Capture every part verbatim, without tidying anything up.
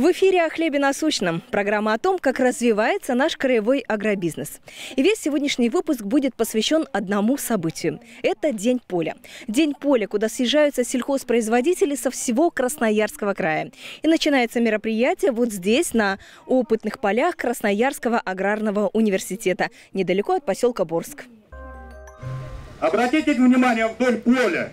В эфире «О хлебе насущном» – программа о том, как развивается наш краевой агробизнес. И весь сегодняшний выпуск будет посвящен одному событию – это День поля. День поля, куда съезжаются сельхозпроизводители со всего Красноярского края. И начинается мероприятие вот здесь, на опытных полях Красноярского аграрного университета, недалеко от поселка Борск. Обратите внимание вдоль поля.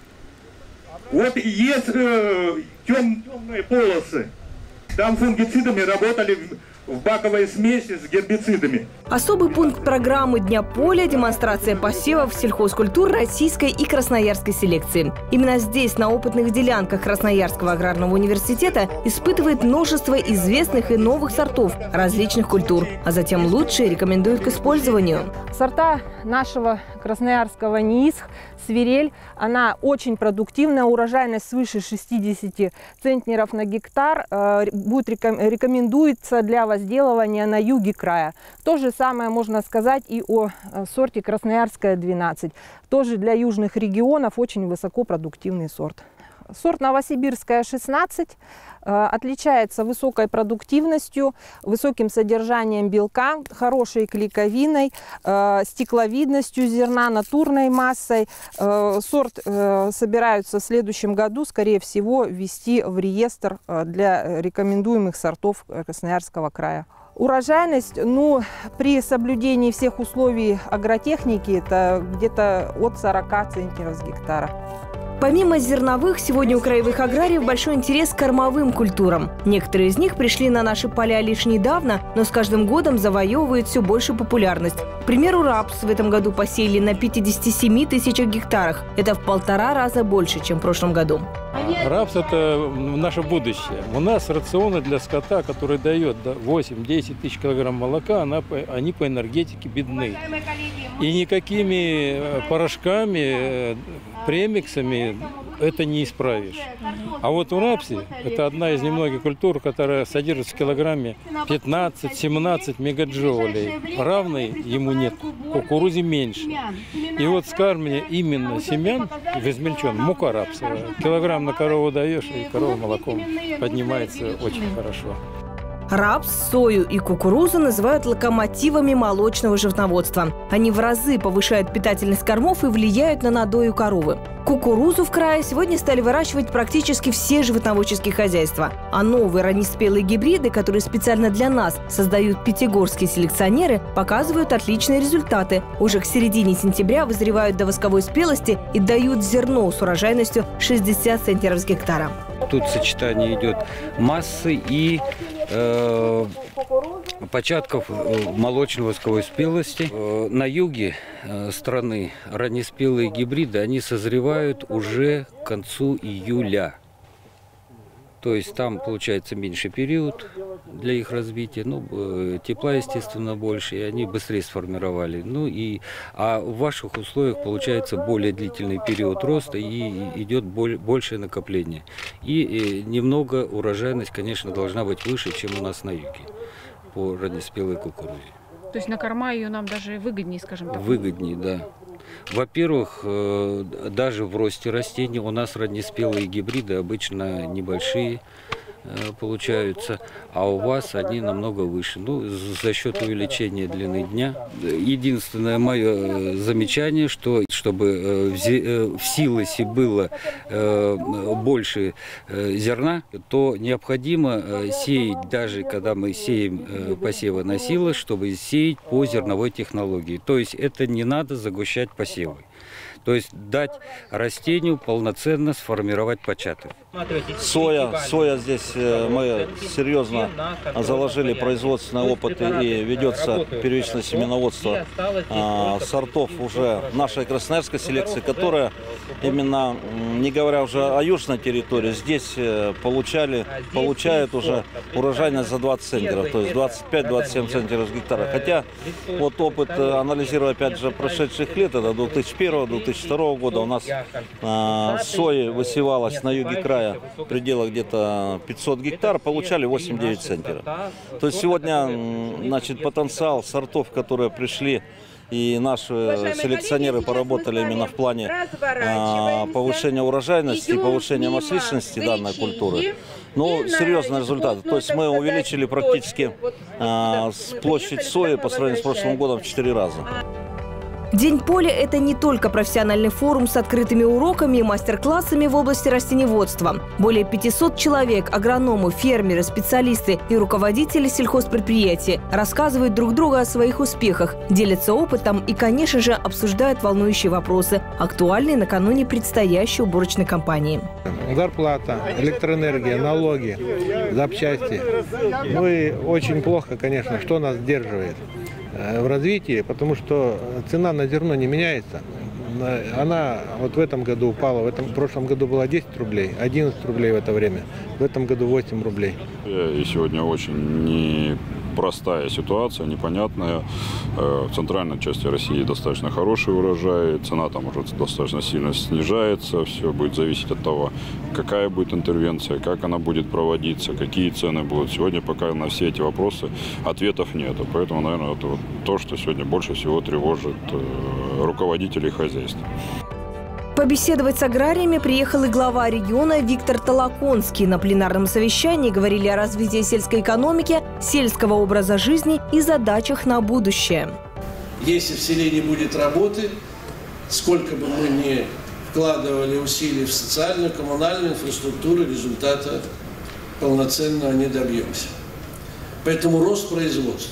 Вот есть э, тем, темные полосы. Там фунгицидами работали в баковой смеси с гербицидами. Особый пункт программы Дня поля – демонстрация посевов сельхозкультур российской и красноярской селекции. Именно здесь, на опытных делянках Красноярского аграрного университета, испытывает множество известных и новых сортов различных культур, а затем лучшие рекомендуют к использованию. Сорта нашего красноярского НИИСХ, свирель, она очень продуктивная, урожайность свыше шестидесяти центнеров на гектар, будет рекомендуется для возделывания на юге края. То же самое можно сказать и о сорте Красноярская двенадцать. Тоже для южных регионов очень высокопродуктивный сорт. Сорт Новосибирская шестнадцать отличается высокой продуктивностью, высоким содержанием белка, хорошей клейковиной, стекловидностью зерна, натурной массой. Сорт собираются в следующем году, скорее всего, ввести в реестр для рекомендуемых сортов Красноярского края. Урожайность, ну, при соблюдении всех условий агротехники, это где-то от сорока центнеров с гектара. Помимо зерновых, сегодня у краевых аграриев большой интерес к кормовым культурам. Некоторые из них пришли на наши поля лишь недавно, но с каждым годом завоевывают все большую популярность. К примеру, рапс в этом году посеяли на пятидесяти семи тысячах гектарах. Это в полтора раза больше, чем в прошлом году. Рапс – это наше будущее. У нас рационы для скота, который дает восемь-десять тысяч килограмм молока, она, они по энергетике бедны. И никакими порошками, премиксами это не исправишь. А вот у рапсе это одна из немногих культур, которая содержит в килограмме пятнадцать-семнадцать мегаджоулей. Равной ему нет, кукурузе меньше. И вот скармливание именно семян в измельченном, мука рапсовая, килограмм на корову даешь, и корова молоком поднимается очень хорошо. Рапс, сою и кукурузу называют локомотивами молочного животноводства. Они в разы повышают питательность кормов и влияют на надою коровы. Кукурузу в крае сегодня стали выращивать практически все животноводческие хозяйства. А новые раннеспелые гибриды, которые специально для нас создают пятигорские селекционеры, показывают отличные результаты. Уже к середине сентября вызревают до восковой спелости и дают зерно с урожайностью шестьдесят центнеров с гектара. Тут сочетание идет массы и э, початков молочно-восковой спелости. Э, на юге э, страны раннеспелые гибриды, они созревают уже к концу июля. То есть там получается меньший период для их развития, ну, тепла, естественно, больше, и они быстрее сформировали. Ну, и, а в ваших условиях получается более длительный период роста и идет большее накопление. И, и немного урожайность, конечно, должна быть выше, чем у нас на юге по раннеспелой кукурузе. То есть на корма ее нам даже выгоднее, скажем так? Выгоднее, да. Во-первых, даже в росте растений у нас раннеспелые гибриды обычно небольшие получаются, а у вас они намного выше. Ну, за счет увеличения длины дня. Единственное мое замечание, что чтобы в силосе было больше зерна, то необходимо сеять, даже когда мы сеем посевы на силос, чтобы сеять по зерновой технологии. То есть это не надо загущать посевы. То есть дать растению полноценно сформировать початок. Соя. Соя здесь мы серьезно заложили производственные опыты и ведется первичное семеноводство сортов уже нашей красноярской селекции, которая именно, не говоря уже о южной территории, здесь получали, получают уже урожайность за двадцать центнеров, то есть двадцать пять-двадцать семь центнеров с гектара. Хотя вот опыт, анализируя опять же прошедших лет, это две тысячи первого — две тысячи второго года, у нас а, сои высевалось на юге края в пределах где-то пятьсот гектар, получали восемь-девять центнеров. То есть сегодня, значит, потенциал сортов, которые пришли, и наши селекционеры поработали именно в плане а, повышения урожайности и повышения масличности данной культуры. Ну, серьезный результат. То есть мы увеличили практически э, площадь сои по сравнению с прошлым годом в четыре раза. День поля – это не только профессиональный форум с открытыми уроками и мастер-классами в области растениеводства. Более пятисот человек – агрономы, фермеры, специалисты и руководители сельхозпредприятий – рассказывают друг другу о своих успехах, делятся опытом и, конечно же, обсуждают волнующие вопросы, актуальные накануне предстоящей уборочной кампании. Зарплата, электроэнергия, налоги, запчасти. Ну и очень плохо, конечно, что нас сдерживает в развитии, потому что цена на зерно не меняется. Она вот в этом году упала, в, этом, в прошлом году была десять рублей, одиннадцать рублей в это время, в этом году восемь рублей. И сегодня очень непростая ситуация, непонятная. В центральной части России достаточно хороший урожай, цена там уже достаточно сильно снижается, все будет зависеть от того, какая будет интервенция, как она будет проводиться, какие цены будут. Сегодня пока на все эти вопросы ответов нет, поэтому, наверное, это вот то, что сегодня больше всего тревожит руководителей хозяйств. Побеседовать с аграриями приехал и глава региона Виктор Толоконский. На пленарном совещании говорили о развитии сельской экономики, сельского образа жизни и задачах на будущее. Если в селе не будет работы, сколько бы мы ни вкладывали усилий в социальную, коммунальную инфраструктуру, результата полноценного не добьемся. Поэтому рост производства.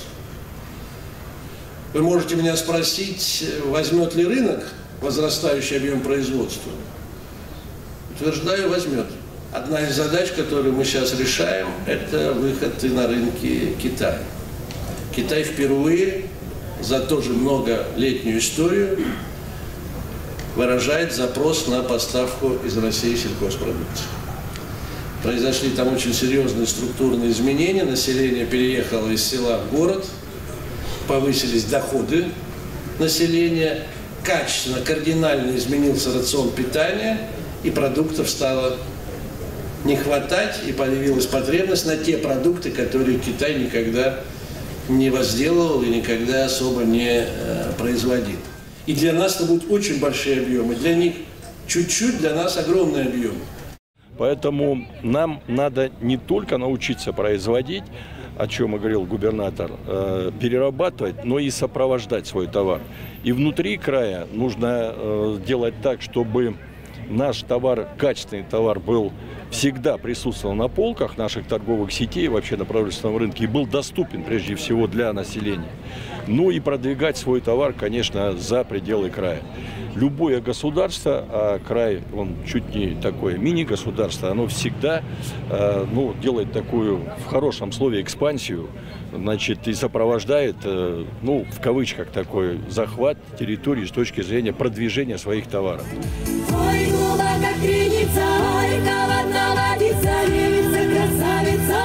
Вы можете меня спросить, возьмет ли рынок возрастающий объем производства? Утверждаю, возьмет. Одна из задач, которую мы сейчас решаем, это выход на рынки Китая. Китай впервые за тоже многолетнюю историю выражает запрос на поставку из России сельхозпродукции. Произошли там очень серьезные структурные изменения. Население переехало из села в город, повысились доходы населения, качественно, кардинально изменился рацион питания, и продуктов стало не хватать, и появилась потребность на те продукты, которые Китай никогда не возделывал и никогда особо не э, производил. И для нас это будут очень большие объемы, для них чуть-чуть, для нас огромный объем. Поэтому нам надо не только научиться производить, о чем и говорил губернатор, э, перерабатывать, но и сопровождать свой товар. И внутри края нужно э, делать так, чтобы наш товар, качественный товар, был всегда присутствовал на полках наших торговых сетей, вообще на продовольственном рынке, и был доступен прежде всего для населения. Ну и продвигать свой товар, конечно, за пределы края. Любое государство, а край, он чуть не такое мини-государство, оно всегда э, ну, делает такую, в хорошем слове, экспансию, значит, и сопровождает, э, ну, в кавычках, такой захват территории с точки зрения продвижения своих товаров. Ой, гула, как креница, ой, холодна водица, девица, красавица.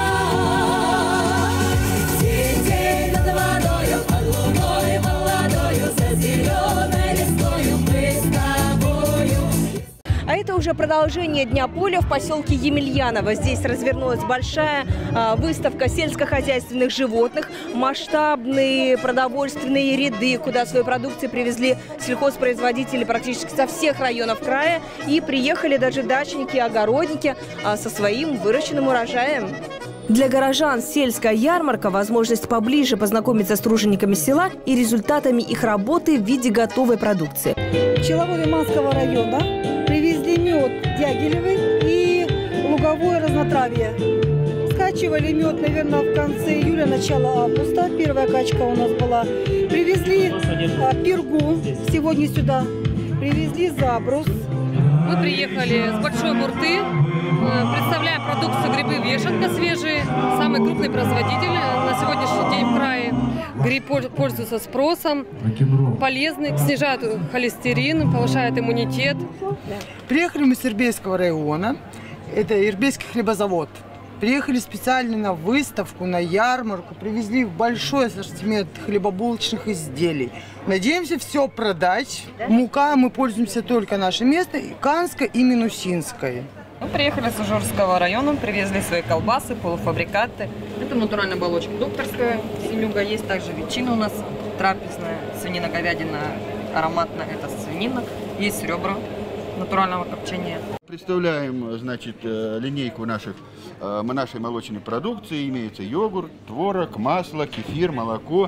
Сидеть над водою, под луною молодою, за зеленой листвою мы с тобою. А это уже продолжение Дня поля в поселке Емельяново. Здесь развернулась большая а, выставка сельскохозяйственных животных, масштабные продовольственные ряды, куда свою продукцию привезли сельхозпроизводители практически со всех районов края. И приехали даже дачники и огородники а, со своим выращенным урожаем. Для горожан сельская ярмарка – возможность поближе познакомиться с тружениками села и результатами их работы в виде готовой продукции. Пчеловоды Манского района привезли мед дягилевый и луговое разнотравье. Скачивали мед, наверное, в конце июля, начало августа. Первая качка у нас была. Привезли а, пергу сегодня сюда. Привезли забрус. Мы приехали с Большой Мурты. Представляем продукцию грибы вешенка свежие. Самый крупный производитель на сегодняшний день в крае. Гриб пользуется спросом, полезный, снижает холестерин, повышает иммунитет. Приехали мы с Ирбельского района. Это Ирбельский хлебозавод. Приехали специально на выставку, на ярмарку. Привезли большой ассортимент хлебобулочных изделий. Надеемся все продать. Мука мы пользуемся только нашей местной, Канской и Минусинской. Мы приехали с Ужурского района, привезли свои колбасы, полуфабрикаты. Это натуральная оболочка докторская, семюга. Есть также ветчина у нас трапезная, свинина, говядина, ароматная, это свинина. Есть ребра натурального копчения. Представляем, значит, линейку наших, нашей молочной продукции. Имеется йогурт, творог, масло, кефир, молоко,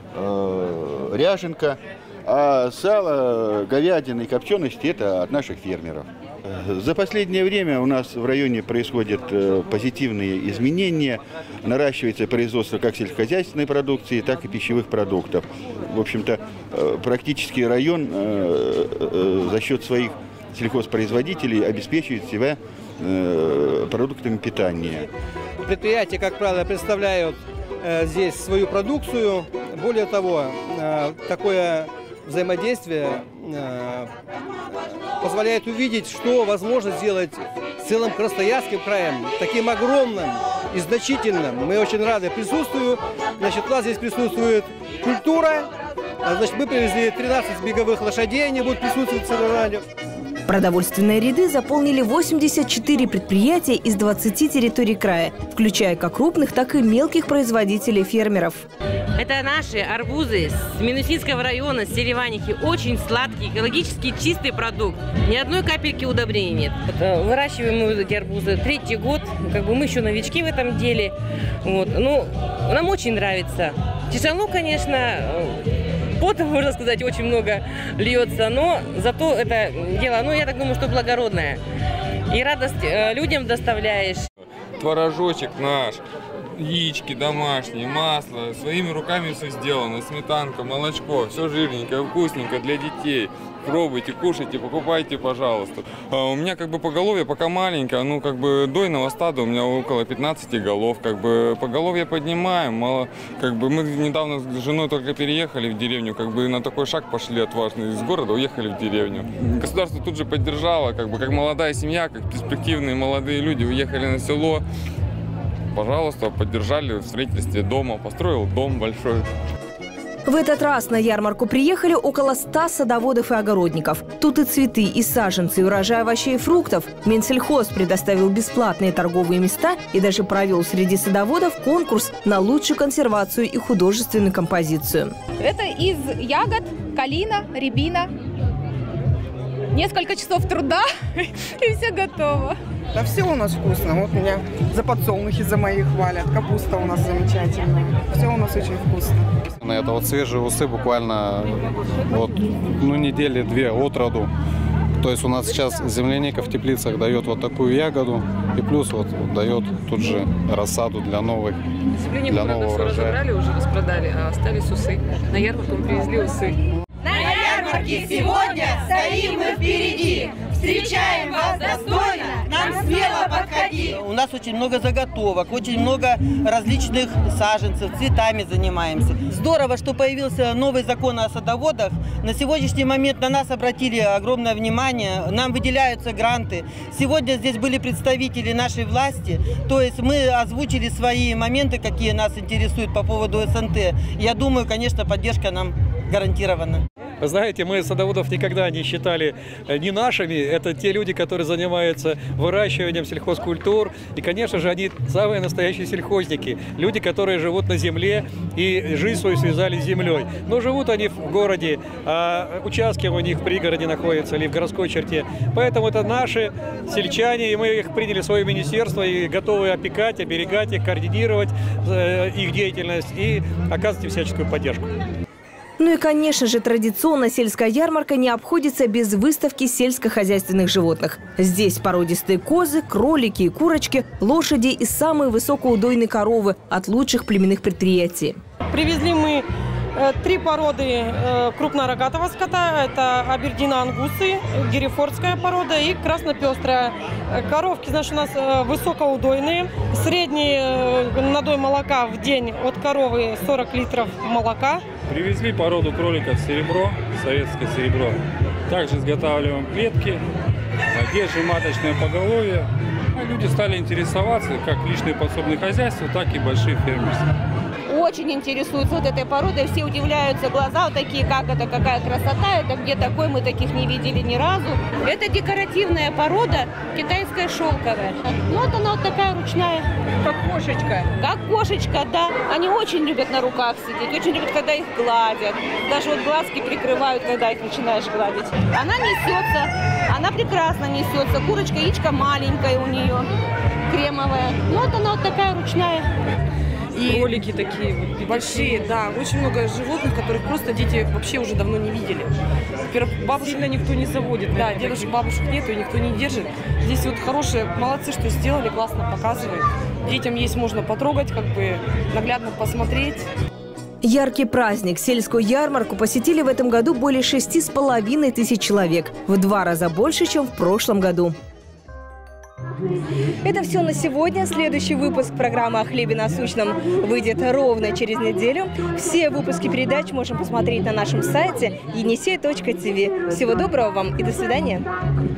ряженка. А сало, говядина и копчености – это от наших фермеров. За последнее время у нас в районе происходят позитивные изменения. Наращивается производство как сельскохозяйственной продукции, так и пищевых продуктов. В общем-то, практически район за счет своих сельхозпроизводителей обеспечивает себя продуктами питания. Предприятия, как правило, представляют здесь свою продукцию. Более того, такое взаимодействие позволяет увидеть, что возможно сделать с целым Красноярским краем, таким огромным и значительным. Мы очень рады присутствию. Значит, у нас здесь присутствует культура. Значит, мы привезли тринадцать беговых лошадей, они будут присутствовать в соревнованиях. Продовольственные ряды заполнили восемьдесят четыре предприятия из двадцати территорий края, включая как крупных, так и мелких производителей-фермеров. Это наши арбузы с Минусинского района, с Сереванихи. Очень сладкий, экологически чистый продукт. Ни одной капельки удобрений нет. Вот, выращиваем мы эти арбузы третий год. Как бы мы еще новички в этом деле. Вот. Ну, нам очень нравится. Тяжело, конечно. Пота, можно сказать, очень много льется, но зато это дело, ну, я так думаю, что благородное. И радость людям доставляешь. Творожочек наш, яички домашние, масло, своими руками все сделано, сметанка, молочко, все жирненькое, вкусненько для детей. Пробуйте, кушайте, покупайте, пожалуйста. А у меня как бы поголовье пока маленькое, ну как бы дойного стада у меня около пятнадцати голов, как бы поголовье поднимаем, мало, как бы мы недавно с женой только переехали в деревню, как бы на такой шаг пошли отважный, из города уехали в деревню. Государство тут же поддержало, как бы как молодая семья, как перспективные молодые люди уехали на село, пожалуйста, поддержали в строительстве дома, построил дом большой. В этот раз на ярмарку приехали около ста садоводов и огородников. Тут и цветы, и саженцы, и урожай овощей и фруктов. Минсельхоз предоставил бесплатные торговые места и даже провел среди садоводов конкурс на лучшую консервацию и художественную композицию. Это из ягод калина, рябина. Несколько часов труда, и все готово. Да все у нас вкусно. Вот меня за подсолнухи за мои хвалят. Капуста у нас замечательная. Все у нас очень вкусно. Это вот свежие усы буквально вот, ну, недели две от роду. То есть у нас сейчас земляника в теплицах дает вот такую ягоду и плюс вот, вот дает тут же рассаду для новых, для нового урожая. Разобрали, уже распродали, а остались усы. На ярмарку мы привезли усы. На ярмарке сегодня стоим мы впереди. Встречаем вас достойно, к нам смело подходи. У нас очень много заготовок, очень много различных саженцев, цветами занимаемся. Здорово, что появился новый закон о садоводах. На сегодняшний момент на нас обратили огромное внимание, нам выделяются гранты. Сегодня здесь были представители нашей власти, то есть мы озвучили свои моменты, какие нас интересуют по поводу эс эн тэ. Я думаю, конечно, поддержка нам гарантирована. Вы знаете, мы садоводов никогда не считали не нашими. Это те люди, которые занимаются выращиванием сельхозкультур. И, конечно же, они самые настоящие сельхозники. Люди, которые живут на земле и жизнь свою связали с землей. Но живут они в городе, а участки у них в пригороде находятся или в городской черте. Поэтому это наши сельчане, и мы их приняли в свое министерство и готовы опекать, оберегать их, координировать их деятельность и оказывать им всяческую поддержку. Ну и, конечно же, традиционно сельская ярмарка не обходится без выставки сельскохозяйственных животных. Здесь породистые козы, кролики и курочки, лошади и самые высокоудойные коровы от лучших племенных предприятий. Привезли мы э, три породы э, крупнорогатого скота. Это абердино-ангусы, герефордская порода и краснопестрая. Коровки, значит, у нас э, высокоудойные. Средний э, надой молока в день от коровы сорок литров молока. Привезли породу кроликов серебро, советское серебро. Также изготавливаем клетки, держим маточное поголовье. А люди стали интересоваться как личные подсобные хозяйства, так и большие фермерства. очень интересуются вот этой породой. Все удивляются, глаза вот такие, как это, какая красота, это где такой, мы таких не видели ни разу. Это декоративная порода, китайская шелковая. Ну вот она вот такая ручная. Как кошечка. Как кошечка, да. Они очень любят на руках сидеть, очень любят, когда их гладят. Даже вот глазки прикрывают, когда их начинаешь гладить. Она несется, она прекрасно несется. Курочка, яичко маленькое у нее, кремовая. Ну вот она вот такая ручная. И кролики такие вот, большие, да, очень много животных, которых просто дети вообще уже давно не видели. Во-первых, бабушек сильно никто не заводит, да, дедушек, бабушек нету, и никто не держит. Здесь вот хорошие, молодцы, что сделали, классно показывают. Детям есть можно потрогать, как бы наглядно посмотреть. Яркий праздник. Сельскую ярмарку посетили в этом году более шести с половиной тысяч человек. В два раза больше, чем в прошлом году. Это все на сегодня. Следующий выпуск программы «О хлебе насущном» выйдет ровно через неделю. Все выпуски передач можно посмотреть на нашем сайте енисей точка ти ви. Всего доброго вам и до свидания.